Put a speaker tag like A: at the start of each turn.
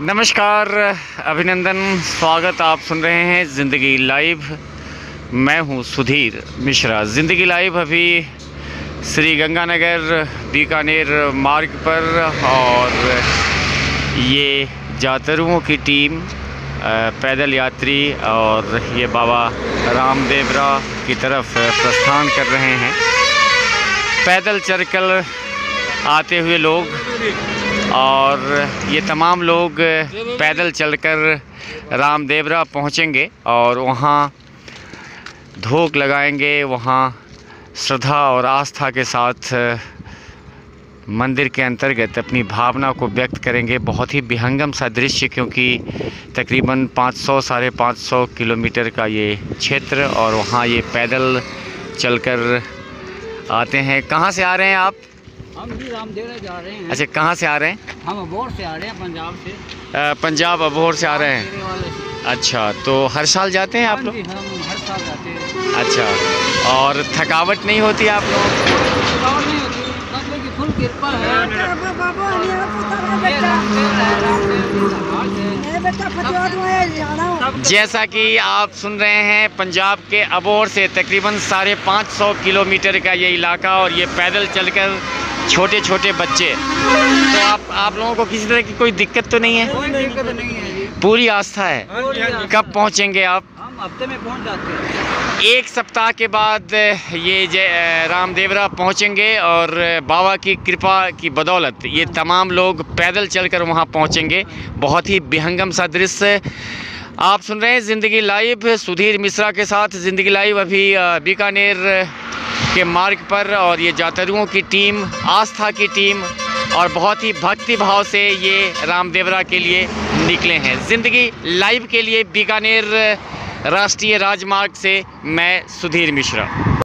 A: नमस्कार, अभिनंदन, स्वागत। आप सुन रहे हैं ज़िंदगी लाइव। मैं हूं सुधीर मिश्रा। ज़िंदगी लाइव अभी श्री गंगानगर बीकानेर मार्ग पर, और ये जातरुओं की टीम पैदल यात्री और ये बाबा रामदेवरा की तरफ प्रस्थान कर रहे हैं। पैदल चलकर आते हुए लोग, और ये तमाम लोग पैदल चलकर रामदेवरा पहुंचेंगे और वहाँ धोख लगाएंगे। वहाँ श्रद्धा और आस्था के साथ मंदिर के अंतर्गत अपनी भावना को व्यक्त करेंगे। बहुत ही विहंगम सा दृश्य, क्योंकि तकरीबन 500-550 किलोमीटर का ये क्षेत्र, और वहाँ ये पैदल चलकर आते हैं। कहाँ से आ रहे हैं आप?
B: हम भी रामदेवरा जा रहे हैं।
A: अच्छा, कहाँ से आ रहे हैं?
B: हम अबोहर से आ रहे हैं, पंजाब से।
A: पंजाब अबोहर से आ रहे हैं। अच्छा, तो हर साल जाते हैं आप लोग?
B: हम हर साल जाते हैं।
A: अच्छा, और थकावट नहीं होती आप लोग?
B: थकावट नहीं होती, बाबा की फुल कृपा है।
A: जैसा कि आप सुन रहे हैं, पंजाब के अबोहर से तकरीबन 550 किलोमीटर का ये इलाका, और ये पैदल चलकर छोटे छोटे बच्चे। तो आप लोगों को किसी तरह की कोई दिक्कत तो नहीं है?
B: कोई दिक्कत नहीं है जी।
A: पूरी आस्था है। कब पहुंचेंगे आप?
B: हम हफ्ते में पहुंच जाते हैं।
A: एक सप्ताह के बाद ये रामदेवरा पहुंचेंगे, और बाबा की कृपा की बदौलत ये तमाम लोग पैदल चलकर वहां पहुंचेंगे। बहुत ही विहंगम सा दृश्य। आप सुन रहे हैं ज़िंदगी लाइव, सुधीर मिश्रा के साथ। ज़िंदगी लाइव अभी बीकानेर के मार्ग पर, और ये जातरुओं की टीम, आस्था की टीम, और बहुत ही भक्ति भाव से ये रामदेवरा के लिए निकले हैं। ज़िंदगी लाइव के लिए बीकानेर राष्ट्रीय राजमार्ग से मैं सुधीर मिश्रा।